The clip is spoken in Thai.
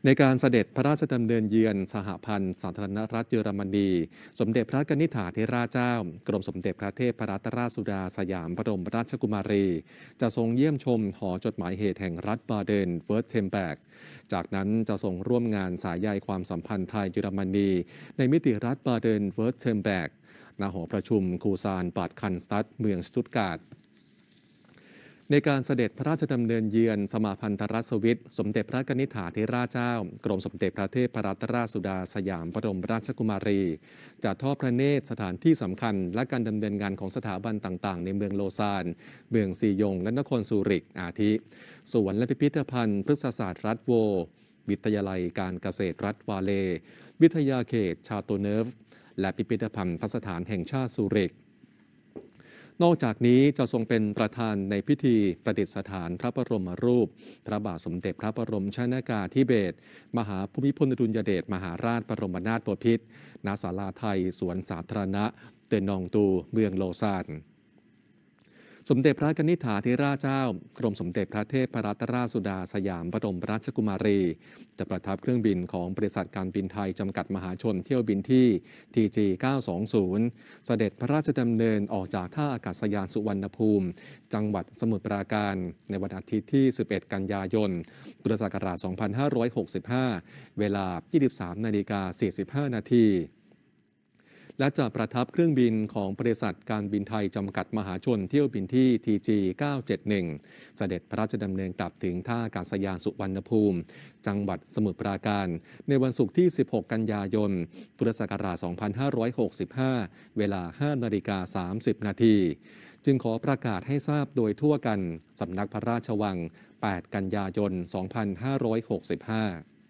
ในการเสด็จพระราชดำเนินเยือนสหพันธ์สาธารณรัฐเยอรมนีสมเด็จพระกนิษฐาธิราชเจ้ากรมสมเด็จพระเทพรัตนราชสุดาสยามบรมราชกุมารีจะทรงเยี่ยมชมหอจดหมายเหตุแห่งรัฐบาเดนเวิร์ตเทมเบิร์กจากนั้นจะทรงร่วมงานสายใยความสัมพันธ์ไทยเยอรมนีในมิติรัฐบาเดนเวิร์ตเทมเบิร์กณหอประชุมคูซานบาดคันสตัดเมืองสตุตการ์ทในการเสด็จพระราชดำเนินเยือนสมาพันธรัฐสวิตสมเด็จพระกนิษฐาธิราชเจ้ากรมสมเด็จพระเทพรัตนราชสุดาสยามบรมราชกุมารีจะทอดพระเนตรสถานที่สำคัญและการดำเนินงานของสถาบันต่างๆในเมืองโลซานเมืองซียงและนครซูริกอาทิสวนและพิพิธภัณฑ์พฤกษศาสตร์รัฐโววิทยาลัยการเกษตรรัฐวาเลวิทยาเขตชาโตเนิร์ฟและพิพิธภัณฑ์สถานแห่งชาติซูริกนอกจากนี้จะทรงเป็นประธานในพิธีประดิษฐานพระบรมรูปพระบาทสมเด็จพระบรมชนกาธิเบศรมหาภูมิพลอดุลยเดชมหาราชบรมนาถบพิตรณศาลาไทยสวนสาธารณะเตนองตูเมืองโลซานสมเด็จพระกนิษฐาธิราชเจ้ากรมสมเด็จพระเทพรัตนราชสุดาสยามบรมราชกุมารีจะประทับเครื่องบินของบริษัทการบินไทยจำกัดมหาชนเที่ยวบินที่ TG 920เสด็จพระราชดำเนินออกจากท่าอากาศยานสุวรรณภูมิจังหวัดสมุทรปราการในวันอาทิตย์ที่ 11 กันยายน พุทธศักราช 2565 เวลา 23:45 นาทีและจะประทับเครื่องบินของบริษัทการบินไทยจำกัดมหาชนเที่ยวบินที่ TG 971เสด็จพระราชดำเนินกลับถึงท่าอากาศยานสุวรรณภูมิจังหวัดสมุทรปราการในวันศุกร์ที่ 16 กันยายน พุทธศักราช 2565 เวลา 5:30 นาทีจึงขอประกาศให้ทราบโดยทั่วกันสำนักพระราชวัง 8 กันยายน 2565